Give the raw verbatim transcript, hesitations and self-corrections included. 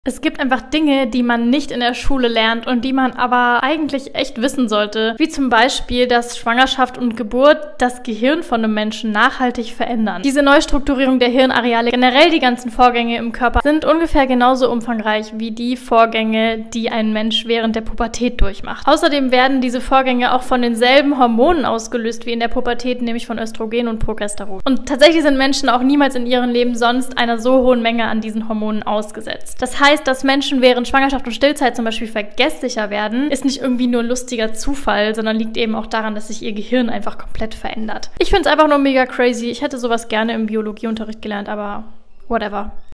Es gibt einfach Dinge, die man nicht in der Schule lernt und die man aber eigentlich echt wissen sollte. Wie zum Beispiel, dass Schwangerschaft und Geburt das Gehirn von einem Menschen nachhaltig verändern. Diese Neustrukturierung der Hirnareale, generell die ganzen Vorgänge im Körper, sind ungefähr genauso umfangreich wie die Vorgänge, die ein Mensch während der Pubertät durchmacht. Außerdem werden diese Vorgänge auch von denselben Hormonen ausgelöst wie in der Pubertät, nämlich von Östrogen und Progesteron. Und tatsächlich sind Menschen auch niemals in ihrem Leben sonst einer so hohen Menge an diesen Hormonen ausgesetzt. Das heißt, dass Menschen während Schwangerschaft und Stillzeit zum Beispiel vergesslicher werden, ist nicht irgendwie nur ein lustiger Zufall, sondern liegt eben auch daran, dass sich ihr Gehirn einfach komplett verändert. Ich finde es einfach nur mega crazy. Ich hätte sowas gerne im Biologieunterricht gelernt, aber whatever.